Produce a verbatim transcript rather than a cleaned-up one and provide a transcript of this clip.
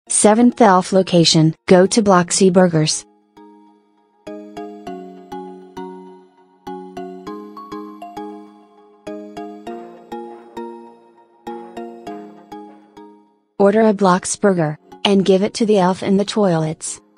seventh elf location. Go to Bloxburgers. Order a Bloxburger, and give it to the elf in the toilets.